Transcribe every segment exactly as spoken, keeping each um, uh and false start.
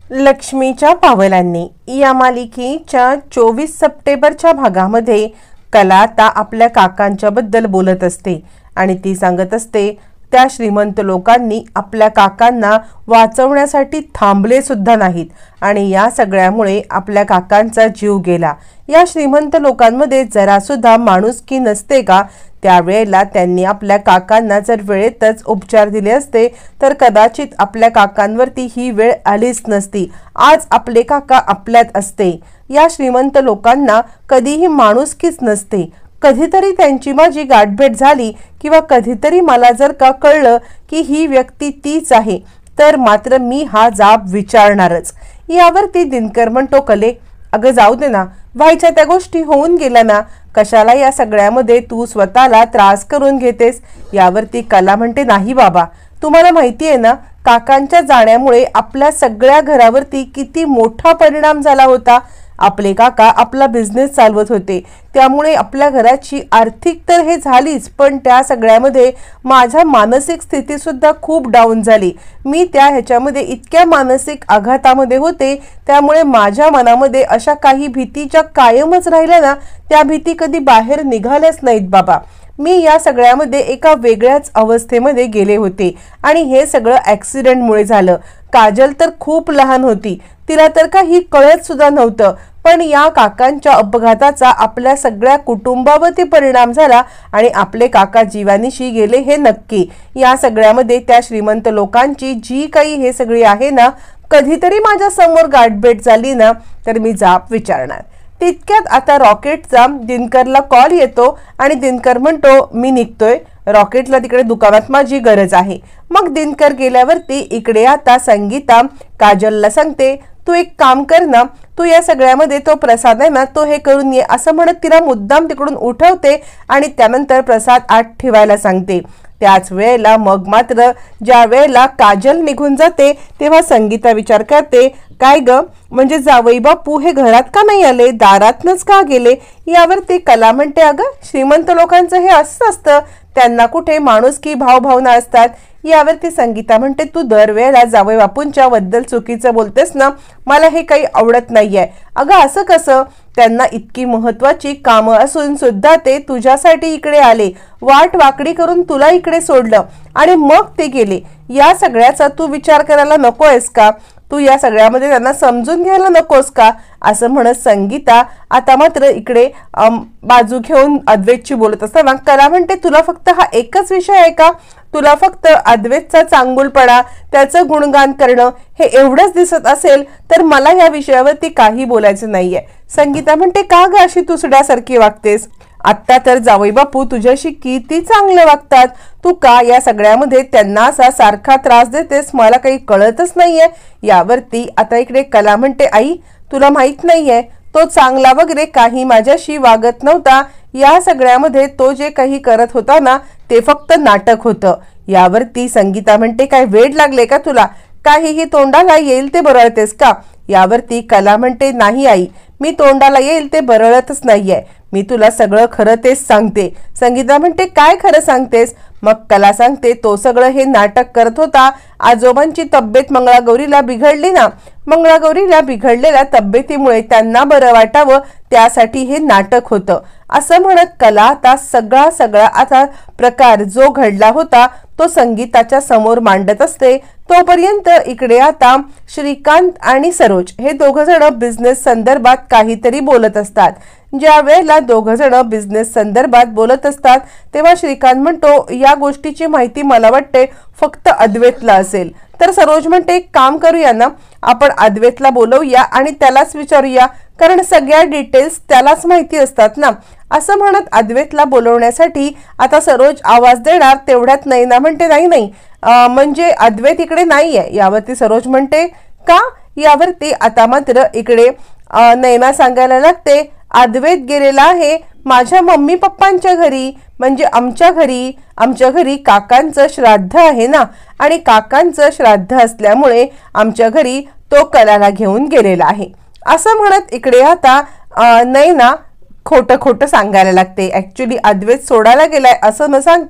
लक्ष्मीच्या पावलांनी या मालिकेच्या चोवीस सप्टेंबरच्या भागामध्ये कला आता आपल्या काकांच्या बद्दल बोलत असते आणि ती सांगत असते त्या श्रीमंत लोकांनी आपल्या काकांना वाचवण्यासाठी थांबले सुद्धा नाहीत आणि या सगळ्यामुळे आपल्या काकांचा जीव गेला। या श्रीमंत लोकांमध्ये जरा सुद्धा माणुसकी नसते का? त्यावेळेला त्यांनी आपल्या काकांना जर वेळेतच उपचार दिले असते तर कदाचित आपल्या काकांवरती ही वेळ आलीच नसती। आज आपले काका आपल्यात असते। या श्रीमंत लोकांना कधीही माणुसकीच नसते। कधीतरी त्यांची माझी गाठभेट झाली किंवा कधीतरी मला जर का कळलं की ही व्यक्ती तीच आहे तर मात्र मी हा जाब विचारणारच। यावरती दिनकर म्हणतो, कले अगं जाऊ दे ना, व्हायच्या त्या गोष्टी होऊन गेल्या ना, कशाला या सगळ्यामध्ये तू स्वतःला त्रास करून घेतेस? यावरती कला म्हणते, नाही बाबा, तुम्हाला माहिती आहे ना काकांच्या जाण्यामुळे आपल्या सगळ्या घरावरती किती मोठा परिणाम झाला होता। आपले काका आपला बिझनेस चालवत होते त्यामुळे आपल्या घराची आर्थिक तर हे झालीच, पण त्या सगळ्यामध्ये माझ्या मानसिक स्थिती सुद्धा खूप डाऊन झाली। मी त्या ह्याच्यामध्ये इतक्या मानसिक आघातामध्ये होते त्यामुळे माझ्या मनामध्ये अशा काही भीतीच्या कायमच राहिल्या ना, त्या भीती कधी बाहेर निघाल्याच नाहीत बाबा। मी या सगळ्यामध्ये एका वेगळ्याच अवस्थेमध्ये गेले होते आणि हे सगळं ॲक्सिडेंटमुळे झालं। काजल तर खूप लहान होती, तिला तर काही कळत सुद्धा नव्हतं, पण या काकांच्या अपघाताचा आपल्या सगळ्या कुटुंबावरती परिणाम झाला आणि आपले काका जीवानिशी गेले हे नक्की। या सगळ्यामध्ये त्या श्रीमंत लोकांची जी काही हे सगळी आहे ना, कधीतरी माझ्या समोर गाठभेट झाली ना तर मी जाब विचारणार। तितक्यात आता रॉकेटचा दिनकरला कॉल येतो आणि दिनकर म्हणतो, मी निघतोय, रॉकेटला तिकडे दुकानात माझी गरज आहे। मग दिनकर गेल्यावरती इकडे आता संगीता काजलला सांगते, तू एक काम कर ना, तू या सगळ्यामध्ये तो प्रसाद आहे ना तो हे करून ये असं म्हणत तिला मुद्दाम तिकडून उठवते आणि त्यानंतर प्रसाद आत ठेवायला सांगते। त्याच वेळेला मग मात्र ज्या वेळेला काजल निघून जाते तेव्हा संगीता विचार करते, काय ग, म्हणजे जावई बापू हे घरात का नाही आले, दारातनच का गेले? यावरती कला म्हणते, अगं श्रीमंत लोकांचं हे असं असतं, त्यांना कुठे माणुसकी भावभावना असतात। यावरती संगीता म्हणते, तू दरवेळेला जावई बापूंच्या बद्दल चुकीचं बोलतेस ना, मला हे काही आवडत नाहीये। अगं असं कसं? त्यांना इतकी महत्वाची कामं असून सुद्धा ते तुझ्यासाठी इकडे आले, वाट वाकडी करून तुला इकडे सोडलं आणि मग ते गेले। या सगळ्याचा तू विचार करायला नकोयस का? तू या सगळ्यामध्ये त्यांना समजून घ्यायला नकोस का? असं म्हणत संगीता आता मात्र इकडे बाजू घेऊन अद्वैतची बोलत असताना कला म्हणते, तुला फक्त हा एकच विषय आहे का? तुला फक्त अद्वैतचा चांगुलपणा, त्याचं गुणगान करणं हे एवढंच दिसत असेल तर मला या विषयावरती काही बोलायचं नाहीये। संगीता म्हणते, का ग अशी तुसड्यासारखी वागतेस? आत्ता तर जावई बापू तुझ्याशी किती चांगले वागतात, तू का या सगळ्यामध्ये त्यांना असा सारखा त्रास देतेस? मला काही कळतच नाहीये। यावरती आता इकडे कला म्हणते, आई तुला माहित नाहीये, तो चांगला वगैरे काही माझ्याशी वागत नव्हता। या सगळ्यामध्ये तो जे काही करत होता ना ते फक्त नाटक होतं। यावरती संगीता म्हणते, काय वेड लागले का तुला? काहीही तोंडाला येईल ते बरळतेस का? यावरती कला म्हणते, नाही आई, मी तोंडाला येईल ते बरळतच नाहीये, मी तुला सगळं खरं तेच सांगते। संगीता म्हणते, काय खरं सांगतेस? मग कला सांगते, तो सगळं हे नाटक करत होता। आजोबांची तब्येत मंगळागौरीला बिघडली ना, मंगळागौरीला बिघडलेल्या तब्येतीमुळे त्यांना बरं वाटावं त्यासाठी हे नाटक होतं। असं म्हणत कला आता सगळा सगळा आता प्रकार जो घडला होता तो संगीताच्या समोर मांडत असते। तोपर्यंत इकडे आता श्रीकांत आणि सरोज हे दोघ जण बिझनेस संदर्भात काहीतरी बोलत असतात। ज्या वेळेला दोघ जण बिझनेस संदर्भात बोलत असतात तेव्हा श्रीकांत म्हणतो, या गोष्टीची माहिती मला वाटते फक्त अद्वैतला असेल। तर सरोज म्हणते, एक काम करूया ना, आपण अद्वैतला बोलवूया आणि त्यालाच विचारूया, कारण सगळ्या डिटेल्स त्यालाच माहिती असतात ना। असं म्हणत अद्वैतला बोलवण्यासाठी आता सरोज आवाज देणार तेवढ्यात नैना म्हणते, नाही नाही म्हणजे अद्वैत इकडे नाहीये। यावरती सरोज म्हणते, का? यावरती आता मात्र इकडे नैना सांगायला लागते, अद्वैत गेलेला आहे माझ्या मम्मी पप्पांच्या घरी, म्हणजे आमच्या घरी। आमच्या घरी काकांचं श्राद्ध आहे ना, आणि काकांचं श्राद्ध असल्यामुळे आमच्या घरी तो कलाला घेऊन गेलेला आहे। असं म्हणत इकडे आता नैना खोटं खोटं सांगायला लागते। ॲक्च्युली अद्वैत सोडायला गेलाय असं न सांगता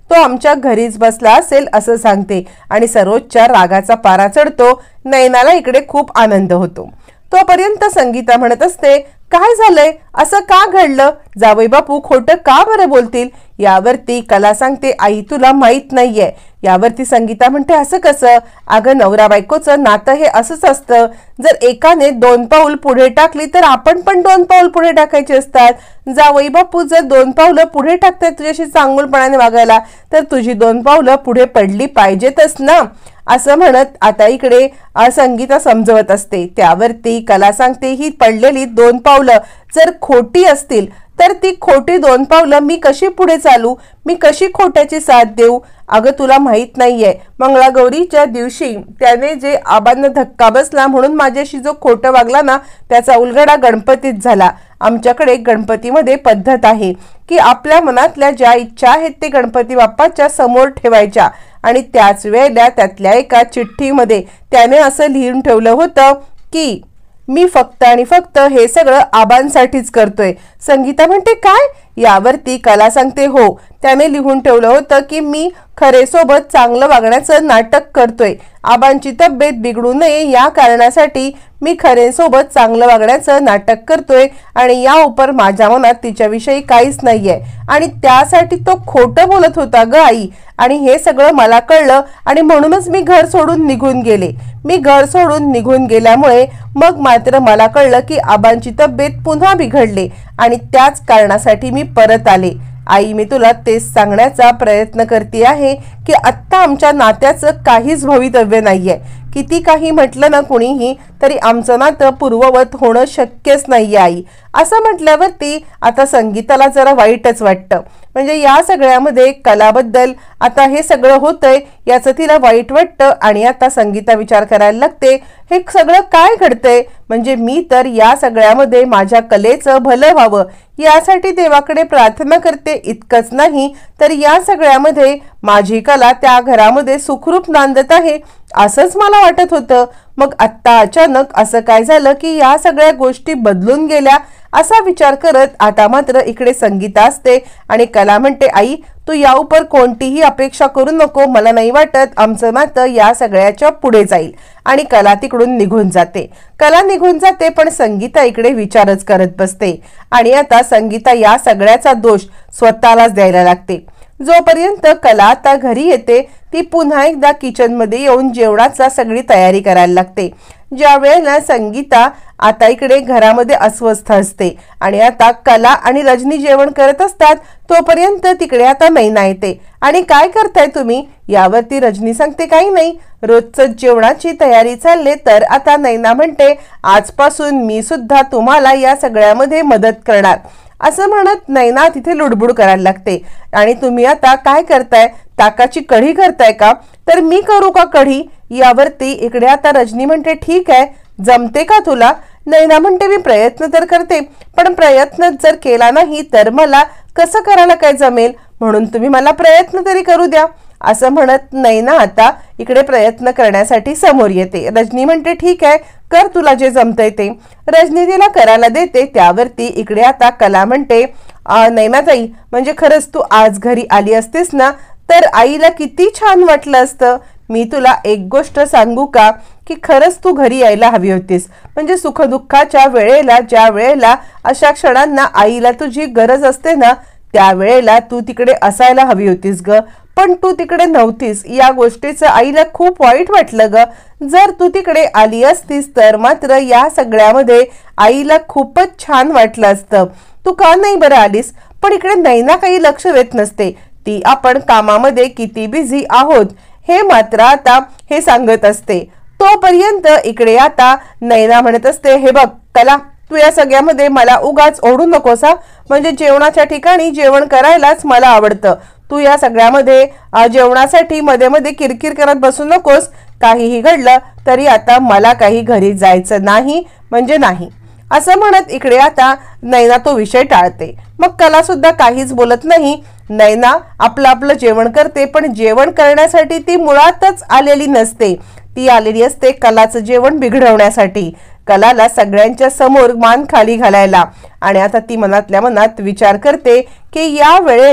तो आमच्या घरीच बसला असेल असं सांगते आणि सरोजच्या रागाचा पारा चढतो. नैनाला इकडे खूप आनंद होतो. तोपर्यंत संगीता म्हणत असते, काय झालंय, असं का घडलं, जावई बापू खोटं का बरं बोलतील. यावरती कला सांगते, आई तुला माहित नाहीये. यावरती संगीता म्हणते, असं कसं, अगं नवरा बायकोचं नातं हे असंच असतं. जर एकाने दोन पाऊल पुढे टाकली तर आपण पण दोन पाऊल पुढे टाकायचे असतात. जावई बापू जर दोन पावलं पुढे टाकतात तुझ्याशी चांगुलपणाने वागायला, तर तुझी दोन पावलं पुढे पडली पाहिजेतच ना, असं म्हणत आता इकडे संगीता समजवत असते. त्यावरती कला सांगते, ही पडलेली दोन पावलं जर खोटी असतील तर ती खोटी दोन पावलं मी कशी पुढे चालू, मी कशी खोट्याची साथ देऊ. अगं तुला माहित नाहीये, मंगळागौरीच्या दिवशी त्याने जे आबांना धक्का बसला म्हणून माझ्याशी जो खोटं वागला ना, त्याचा उलगडा गणपतीत झाला. आमच्याकडे गणपतीमध्ये पद्धत आहे की आपल्या मनातल्या ज्या इच्छा आहेत ते गणपती बाप्पाच्या समोर ठेवायच्या. आणि त्याच वेळेला त्यातल्या एका चिठ्ठीमध्ये त्याने असं लिहून ठेवलं होतं की मी फक्त आणि फक्त हे सगळं आबांसाठीच करतोय. संगीता म्हणते, काय. यावरती कला सांगते, हो, त्याने लिहून ठेवलं होतं की मी खरे सोबत चांगलं वागण्याचं नाटक करतोय. आबांची तब्येत बिघडू नये या कारणासाठी मी खरे सोबत चांगलं वागण्याचं नाटक करतोय आणि या उपर माझ्या मनात तिच्याविषयी काहीच नाहीये आणि त्यासाठी तो खोटं बोलत होता ग आई. आणि हे सगळं मला कळलं आणि म्हणूनच मी घर सोडून निघून गेले. मी घर सोडून निघून गेल्यामुळे मग मात्र मला कळलं की आबांची तब्येत पुन्हा बिघडली आणि त्याच कारणासाठी मी परत आले. आई मी तुला तेच सांगण्याचा प्रयत्न करते आहे की आत्ता आमच्या नात्याचं काहीच भवितव्य नाहीये. किती काही म्हटलं ना कुणीही तरी आमचं नातं पूर्ववत होणं शक्यच नाहीये आई. असं म्हटल्यावरती आता संगीताला जरा वाईटच वाटतं. म्हणजे या सगळ्यामध्ये कलाबद्दल आता हे सगळं होतंय याचं तिला वाईट वाटतं आणि आता संगीता विचार करायला लागते, हे सगळं काय घडतंय. म्हणजे मी तर या सगळ्यामध्ये माझ्या कलेचं भलं व्हावं यासाठी देवाकडे प्रार्थना करते, इतकंच नाही तर या सगळ्यामध्ये माझी कला त्या घरामध्ये सुखरूप नांदत आहे असंच मला वाटत होतं. मग आत्ता अचानक असं काय झालं की या सगळ्या गोष्टी बदलून गेल्या असा विचार करत आता मात्र इकडे संगीता असते आणि कला म्हणते, आई तू या उपर कोणतीही अपेक्षा करू नको. मला नाही वाटत आमचं नातं या सगळ्याच्या पुढे जाईल. आणि कला तिकडून निघून जाते. कला निघून जाते पण संगीता इकडे विचारच करत बसते आणि आता संगीता या सगळ्याचा दोष स्वतःलाच द्यायला लागते. जोपर्यंत कला आता घरी येते ती पुन्हा एकदा किचन मध्ये येऊन जेवणाचा सगळी तयारी करायला लागते. ज्या वेळेला संगीता आता इकडे घरामध्ये अस्वस्थ असते आणि आता कला आणि रजनी जेवण करत असतात तोपर्यंत तिकडे आता नैना येते. आणि काय करताय तुम्ही. यावरती रजनी सांगते, काही नाही, रोजच जेवणाची तयारी चालले. तर आता नैना म्हणते, आजपासून मी सुद्धा तुम्हाला या सगळ्यामध्ये मदत करणार. असं म्हणत नैना तिथे लुडबुड करायला लागते. आणि तुम्ही आता काय करताय, ताकाची कढी करताय का. तर मी करू का कढी. यावरती इकडे आता रजनी म्हणते, ठीक आहे, जमते का तुला. नैना म्हणते, मी प्रयत्न तर करते पण प्रयत्न जर केला नाही तर मला कसं करायला काय जमेल, म्हणून तुम्ही मला प्रयत्न तरी करू द्या. असं म्हणत नैना आता इकडे प्रयत्न करण्यासाठी समोर येते. रजनी म्हणते, ठीक आहे, कर तुला जे जमतंय ते. रजनी तिला करायला देते. त्यावरती इकडे आता कला म्हणते, नैनाताई म्हणजे खरंच तू आज घरी आली असतेस ना तर आईला किती छान वाटलं असतं. मी तुला एक गोष्ट सांगू का की खरंच तू घरी यायला हवी होतीस. म्हणजे सुखदुःखाच्या वेळेला ज्या वेळेला अशा क्षणांना आईला तुझी गरज असते ना त्यावेळेला तू तिकडे असायला हवी होतीस ग. पण तू तिकडे नव्हतीस. या गोष्टीचं आईला खूप वाईट वाटलं ग. जर तू तिकडे आली असतीस तर मात्र या सगळ्यामध्ये आईला खूपच छान वाटलं असतं. तू का नाही बरं आलीस. पण इकडे नैना काही लक्ष देत नसते. ती आपण कामामध्ये किती बिझी आहोत हे मात्र आता हे सांगत असते. तोपर्यंत इकडे आता नैना म्हणत असते, हे बघ कला, तू या सगळ्यामध्ये मला उगाच ओढू नकोस हा. म्हणजे जेवणाच्या ठिकाणी जेवण करायलाच मला आवडतं. तू या सगळ्यामध्ये जेवणासाठी मध्ये मध्ये किरकिर करत बसू नकोस. काहीही घडलं तरी आता मला काही घरी जायचं नाही म्हणजे नाही. असं म्हणत इकडे आता नैना तो विषय टाळते. मग कला सुद्धा काहीच बोलत नाही. नैना आपलं आपलं जेवण करते पण जेवण करण्यासाठी ती मुळातच आलेली नसते. ती आलेली असते कलाचं जेवण बिघडवण्यासाठी, कलाला सगळ्यांच्या समोर मान खाली घालायला. आणि आता ती मनातल्या मनात विचार करते की या वेळेला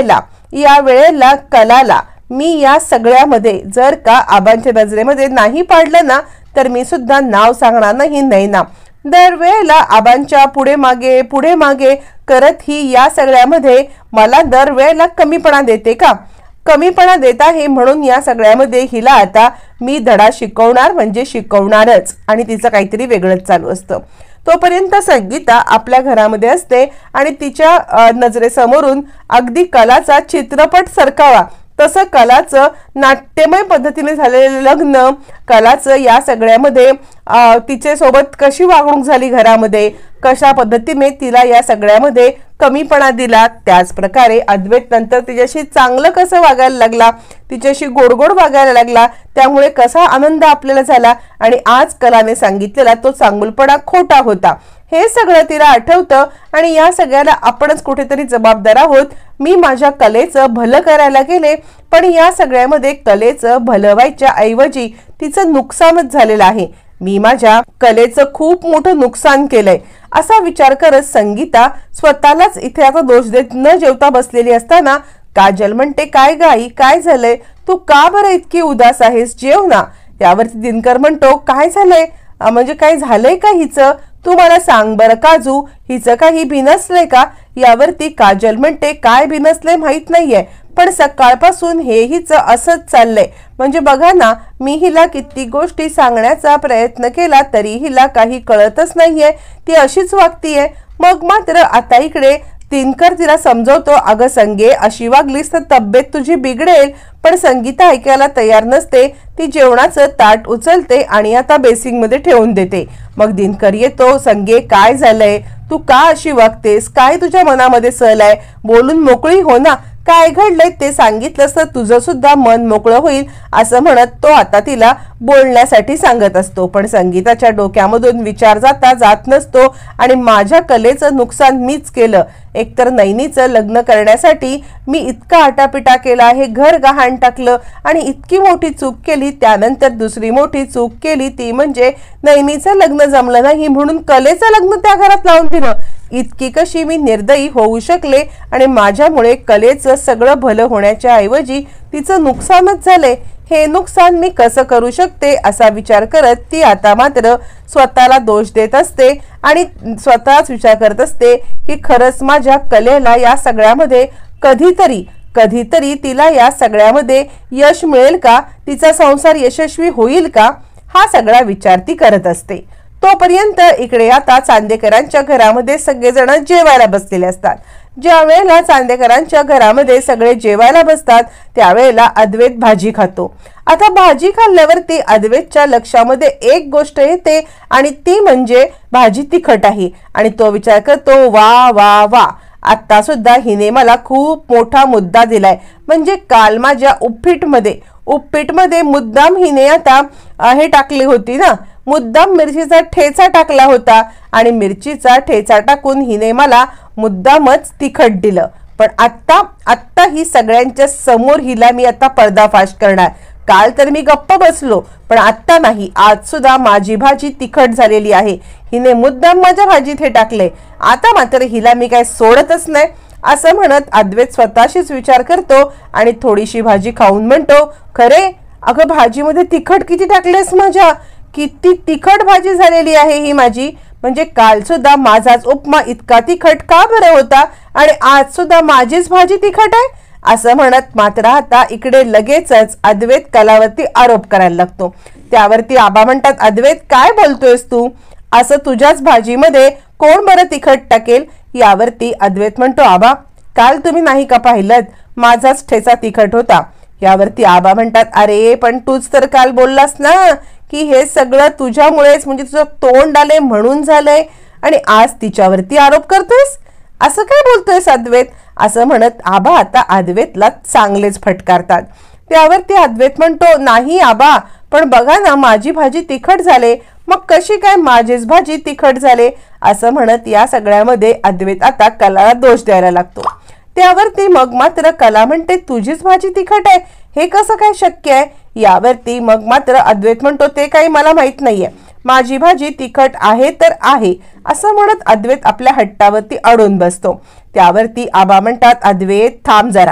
या वेळेला कलाला मी या सगळ्यामध्ये जर का आबांच्या नजरेमध्ये नाही पाडलं ना तर मी सुद्धा नाव सांगणार नाही नैना. दरवेळेला आबांच्या पुढे मागे पुढे मागे करत ही या सगळ्यामध्ये मला दरवेळेला कमीपणा देते का? कमीपणा देत आहे म्हणून या सगळ्यामध्ये हिला आता मी धडा शिकवणार म्हणजे शिकवणारच. आणि तिचं काहीतरी वेगळंच चालू असतं. तोपर्यंत संगीता आपल्या घरामध्ये असते आणि तिच्या नजरेसमोरून अगदी कलाचा चित्रपट सरकावा तसं कलाचं नाट्यमय पद्धतीने झालेलं लग्न, कलाचं या सगळ्यामध्ये तिचे सोबत कशी वागणूक झाली घरामध्ये, कशा पद्धतीने तिला या सगळ्यामध्ये कमीपणा दिला, त्याच प्रकारे अद्वैत नंतर तिच्याशी चांगलं कसं वागायला लागला, तिच्याशी गोडगोड वागायला लागला, त्यामुळे कसा आनंद आपल्याला झाला आणि आज कलाने सांगितलेला तो चांगुलपणा खोटा होता, हे सगळं तिला आठवतं. आणि या सगळ्याला आपणच कुठेतरी जबाबदार आहोत. मी माझ्या कलेचं भलं करायला गेले पण या सगळ्यामध्ये कलेचं भलं व्हायच्या ऐवजी तिचं नुकसानच झालेलं आहे. मी माझ्या कलेचं खूप मोठं नुकसान केलंय असा विचार करत संगीता स्वतःलाच इथे आता दोष देत न जेवता बसलेली असताना काजल म्हणते, काय गाई काय झालंय, तू का बरं इतकी उदास आहेस, जेव ना. त्यावरती दिनकर म्हणतो, काय झालंय म्हणजे काय झालंय का हिचं, तू मला सांग बरं काजू, हिचं काही बिनसलंय का? यावरती काजल म्हणते, काय बिनसलंय माहित नाहीये पण सकाळपासून हे हिचं असंच चाललंय. म्हणजे बघा ना, मी हिला किती गोष्टी सांगण्याचा प्रयत्न केला तरी हिला काही कळतच नाहीये, ती अशीच वागतीये. मग मात्र आता इकडे दिनकर तिला समजवतो, अगं संगे अशी वागलीस तर तब्येत तुझी बिघडेल. पण संगीता ऐकायला तयार नसते. ती जेवणाचं ताट उचलते आणि आता बेसिंग मध्ये ठेवून देते. मग दिनकर येतो, संगे काय झालंय, तू का अशी वागतेस, काय तुझ्या मनामध्ये सहलाय, बोलून मोकळी हो ना, काय घडलंय ते सांगितलंस तर तुझं सुद्धा मन मोकळं होईल असं म्हणत तो आता तिला बोलण्यासाठी सांगत असतो. पण संगीताच्या डोक्यामधून विचार जाता जात नसतो आणि माझ्या कलेचं नुकसान मीच केलं. एकतर नैनीचं लग्न करण्यासाठी मी इतका आटापिटा केला आहे, घर गहाण टाकलं आणि इतकी मोठी चूक केली. त्यानंतर दुसरी मोठी चूक केली ती म्हणजे नैनीचं लग्न जमलं नाही म्हणून कलेचं लग्न त्या घरात लावून दिलं. इतकी कशी मी निर्दयी होऊ शकले आणि माझ्यामुळे कलेचं सगळं भलं होण्याच्या ऐवजी तिचं नुकसानच झालंय. हे नुकसान मी कसं करू शकते असा विचार करत ती आता मात्र स्वतःला दोष देत असते आणि स्वतःच विचार करत असते की खरंच माझ्या कलेला या सगळ्यामध्ये कधीतरी कधीतरी तिला या सगळ्यामध्ये यश मिळेल का, तिचा संसार यशस्वी होईल का, हा सगळा विचार ती करत असते. तोपर्यंत इकडे आता चांदेकरांच्या घरामध्ये सगळेजण जेवायला बसलेले असतात. ज्या वेळेला चांदेकरांच्या घरामध्ये सगळे जेवायला बसतात त्यावेळेला अद्वैत भाजी खातो. आता भाजी खाल्ल्यावरती अद्वैतच्या लक्षामध्ये एक गोष्ट येते आणि ती म्हणजे भाजी तिखट आहे आणि तो विचार करतो, वा वा वा, आता सुद्धा हिने मला खूप मोठा मुद्दा दिलाय. म्हणजे काल माझ्या उपीटमध्ये उपीटमध्ये मुद्दाम हिने आता हे टाकली होती ना, मुद्दाम मिरचीचा ठेचा टाकला होता आणि मिरचीचा ठेचा टाकून हिने मला मुद्दामच तिखट दिलं. पण आत्ता आत्ता ही सगळ्यांच्या समोर हिला मी आता पर्दाफाश करणार. काल तर मी गप्प बसलो पण आत्ता नाही, आज सुद्धा माझी भाजी तिखट झालेली आहे. हिने मुद्दाम माझ्या भाजीत हे टाकले, आता मात्र हिला मी काय सोडतच नाही असं म्हणत अद्वैत स्वतःशीच विचार करतो आणि थोडीशी भाजी खाऊन म्हणतो, खरे अगं भाजीमध्ये तिखट किती टाकलेस माझ्या, किती तिखट भाजी झालेली आहे ही माझी. म्हणजे काल सुद्धा माझाच उपमा इतका तिखट का बरं होता आणि आज सुद्धा माझीच भाजी तिखट आहे असं म्हणत मात्र आता इकडे लगेचच अद्वैत कलावरती आरोप करायला लागतो. त्यावरती आबा म्हणतात, अद्वैत काय बोलतोयस तू, असं तुझ्याच भाजीमध्ये कोण बरं तिखट टाकेल. यावरती अद्वैत म्हणतो, आबा काल तुम्ही नाही का पाहिलं, माझाच ठेचा तिखट होता. यावरती आबा म्हणतात, अरे पण तूच तर काल बोललास ना की हे सगळं तुझ्यामुळेच, म्हणजे तुझं तोंड आले म्हणून झालंय आणि आज तिच्यावरती आरोप करतोयस, असं काय बोलतोयस अद्वैत असं म्हणत आबा आता अद्वैतला चांगलेच फटकारतात. त्यावरती अद्वैत म्हणतो, नाही आबा पण बघा ना माझी भाजी तिखट झाले, मग कशी काय माझीच भाजी तिखट झाले असं म्हणत या सगळ्यामध्ये अद्वैत आता कलाला दोष द्यायला लागतो. त्यावरती मग मात्र कला म्हणते, तुझीच भाजी तिखट आहे हे कसं काय शक्य आहे. यावरती मग मात्र अद्वैत म्हणतो, ते काही मला माहित नाहीये, माझी भाजी तिखट आहे तर आहे असं म्हणत अद्वैत आपल्या हट्टावरती अडून बसतो. त्यावरती आबा म्हणतात, अद्वैत थांब जरा,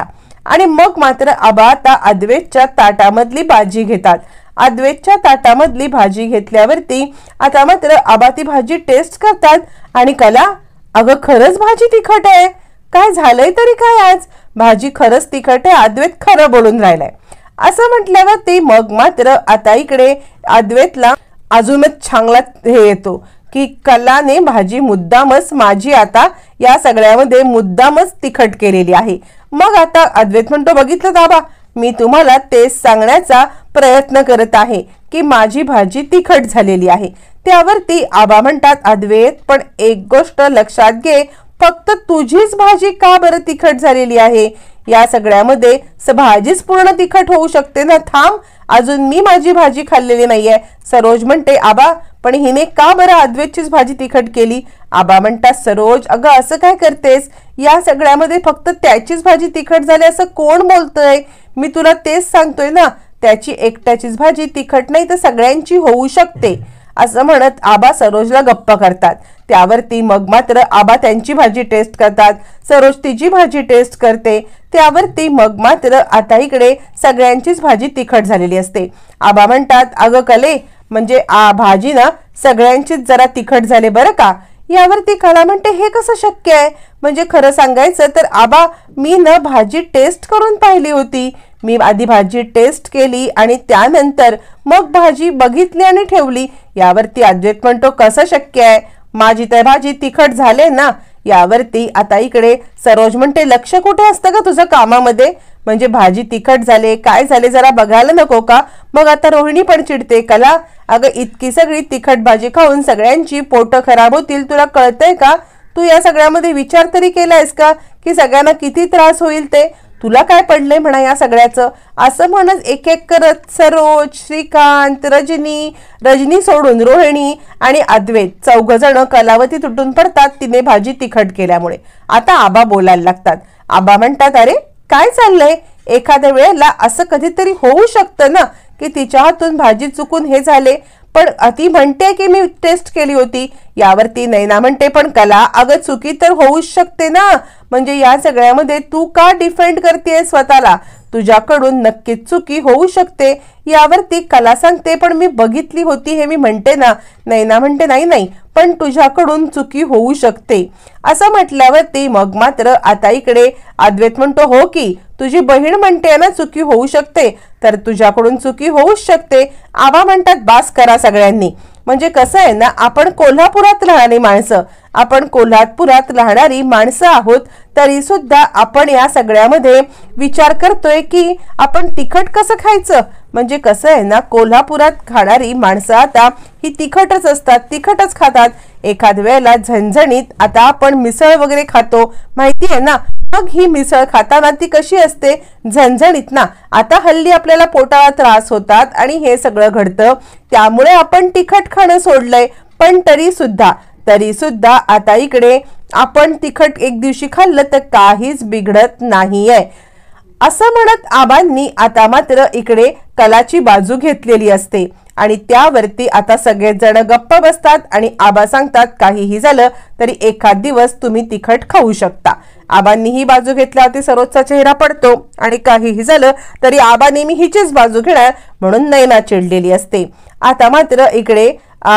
आणि मग मात्र आबा आता अद्वैतच्या ताटामधली भाजी घेतात। अद्वैतच्या ताटामधली भाजी घेतल्यावरती आता मात्र आबा ती भाजी टेस्ट करतात आणि कला, अगं खरंच भाजी तिखट आहे, काय झालंय तरी काय आज, भाजी खरंच तिखट आहे, अद्वैत खरं बोलून राहिलाय असं म्हटल्यावरती मग मात्र आता इकडे अद्वैतला अजूनच चांगला हे येतो की कलाने भाजी मुद्दामच माझी आता या सगळ्यामध्ये मुद्दामच तिखट केलेली आहे। मग आता अद्वैत म्हणतो, बघितलं दाबा, मी तुम्हाला तेच सांगण्याचा प्रयत्न करत आहे की माझी भाजी तिखट झालेली आहे। त्यावरती आबा म्हणतात, अद्वैत पण एक गोष्ट लक्षात घे, फक्त तुझीच भाजी का बरं तिखट झालेली आहे, या सगळ्यामध्ये भाजीच पूर्ण तिखट होऊ शकते ना, थांब अजून मी माझी भाजी खाल्लेली नाहीये। सरोज म्हणते, आबा पण हिने का बरं अद्वैतचीच भाजी तिखट केली। आबा म्हणतात, सरोज अगं असं काय करतेस, या सगळ्यामध्ये फक्त त्याचीच भाजी तिखट झाली असं कोण बोलतंय, मी तुला तेच सांगतोय ना, त्याची एकट्याचीच भाजी तिखट नाही तर सगळ्यांची होऊ शकते असं म्हणत आबा सरोजला गप्प करतात। त्यावरती मग मात्र आबा त्यांची भाजी टेस्ट करतात, सरोज तिची भाजी टेस्ट करते। त्यावरती मग मात्र आता इकडे सगळ्यांचीच भाजी तिखट झालेली असते। आबा म्हणतात, अगं कले म्हणजे आ भाजी ना सगळ्यांचीच जरा तिखट झाले बरं का। यावरती कला म्हणते, हे कसं शक्य आहे, म्हणजे खरं सांगायचं तर आबा मी ना भाजी टेस्ट करून पाहिली होती, मी आधी भाजी टेस्ट केली आणि त्यानंतर मग भाजी बघितली आणि ठेवली। यावरती अद्वैत म्हणतो, कसं शक्य आहे, माझी तर भाजी तिखट झाले ना। यावरती आता इकडे सरोज म्हणते, लक्ष कुठे असतं का तुझं कामामध्ये, म्हणजे भाजी तिखट झाले काय झाले जरा बघायला नको का। मग आता रोहिणी पण चिडते, कला अगं इतकी सगळी तिखट भाजी खाऊन सगळ्यांची पोट खराब होतील, तुला कळतंय का, तू या सगळ्यामध्ये विचार तरी केलायस का की सगळ्यांना किती त्रास होईल, ते तुला काय पडलंय म्हणा या सगळ्याचं। असं म्हणत एक एक करत सरोज, श्रीकांत, रजनी रजनी सोडून रोहिणी आणि अद्वैत चौघ जण कलावती तुटून पडतात तिने भाजी तिखट केल्यामुळे। आता आबा बोलायला लागतात। आबा म्हणतात, अरे काय चाललंय, एखाद्या वेळेला असं कधीतरी होऊ शकतं ना की तिच्या हातून भाजी चुकून हे झाले, पण ती म्हणते की मी टेस्ट केली होती। यावरती नैना म्हणते, पण कला अगं चुकी तर होऊच शकते ना, म्हणजे या सगळ्यामध्ये तू का डिफेंड करतेय स्वतःला, तुझ्याकडून नक्कीच चुकी होऊ शकते। यावरती कला सांगते, पण मी बघितली होती हे मी म्हणते ना। नैना म्हणते, नाही नाही पण तुझ्याकडून चुकी होऊ शकते असं म्हटल्यावरती मग मात्र आता इकडे अद्वैत म्हणतो, हो की तुझी बहीण म्हणते ना चुकी होऊ शकते, तर तुझ्याकडून चुकी होऊच शकते। आबा म्हणतात, बास करा सगळ्यांनी, म्हणजे कसं आहे ना, आपण कोल्हापुरात राहणारी माणसं आपण कोल्हापुरात राहणारी माणसं आहोत, तरी सुद्धा आपण या सगळ्यामध्ये विचार करतोय की आपण तिखट कसं खायचं, म्हणजे कसं आहे ना, कोल्हापुरात खाणारी माणसं आता ही तिखटच असतात, तिखटच खातात। एखाद वेळेला झणझणीत आता आपण मिसळ वगैरे खातो माहिती आहे ना, मग ही मिसळ खाताना ती कशी असते, झणझणीत ना। आता हल्ली आपल्याला पोटाला त्रास होतात आणि हे सगळं घडतं, त्यामुळे आपण तिखट खाणं सोडलंय, पण तरी सुद्धा तरी सुद्धा आता इकडे आपण तिखट एक दिवशी खाल्लं तर काहीच बिघडत नाहीये असं म्हणत आबांनी आता मात्र इकडे कलाची बाजू घेतलेली असते। आणि त्यावरती आता सगळेच जण गप्प बसतात आणि आबा सांगतात, काहीही झालं तरी एखाद दिवस तुम्ही तिखट खाऊ शकता। आबांनी ही बाजू घेतल्यावरती सरोजचा चेहरा पडतो आणि काहीही झालं तरी आबा नेहमी हिचीच बाजू घेणार म्हणून नैना चिडलेली असते। आता मात्र इकडे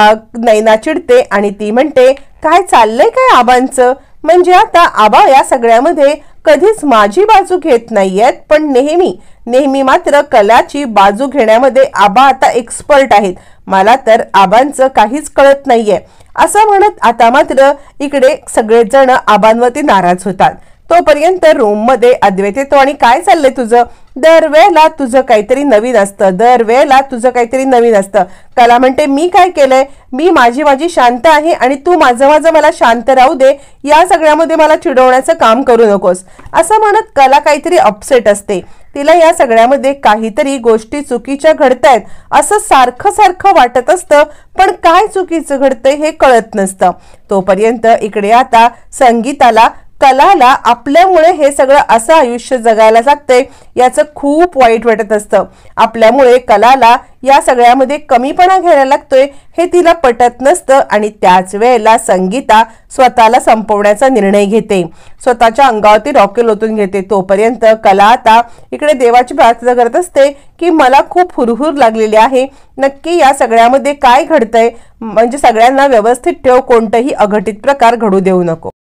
नैना चिडते आणि ती म्हणते, काय चाललंय काय आबांचं, म्हणजे आता आबा या सगळ्यामध्ये कधीच माझी बाजू घेत नाहीयेत, पण नेहमी नेहमी मात्र कलाची बाजू घेण्यामध्ये आबा आता एक्सपर्ट आहेत, मला तर आबांचं काहीच कळत नाहीये असं म्हणत आता मात्र इकडे सगळेच जण आबांवरती नाराज होतात। तोपर्यंत रूम मध्ये अद्वैत येतो आणि काय चाललंय तुझं, दरवेळेला तुझं काहीतरी नवीन असतं, दरवेळेला तुझं काहीतरी नवीन असतं। कला म्हणते, मी काय केलंय, मी माझी माझी शांत आहे आणि तू माझं माझं मला शांत राहू दे, या सगळ्यामध्ये मला चिडवण्याचं काम करू नकोस असं म्हणत कला काहीतरी अपसेट असते, तिला या सगळ्यामध्ये काहीतरी गोष्टी चुकीच्या घडतायत असं सारखं सारखं वाटत असतं, पण काय चुकीचं घडतंय हे कळत नसतं। तोपर्यंत इकडे आता संगीताला कलाला आपल्यामुळे हे सगळं असं आयुष्य जगायला लागतंय याचं खूप वाईट वाटत असतं। आपल्यामुळे कलाला या सगळ्यामध्ये कमीपणा घ्यायला लागतोय हे तिला पटत नसतं आणि त्याच वेळेला संगीता स्वतःला संपवण्याचा निर्णय घेते, स्वतःच्या अंगावरती रॉकेल ओतून घेते। तोपर्यंत कला आता इकडे देवाची प्रार्थना करत असते की मला खूप हुरहुर लागलेली आहे, नक्की या सगळ्यामध्ये काय घडतंय, म्हणजे सगळ्यांना व्यवस्थित ठेव, कोणताही अघटित प्रकार घडू देऊ नको।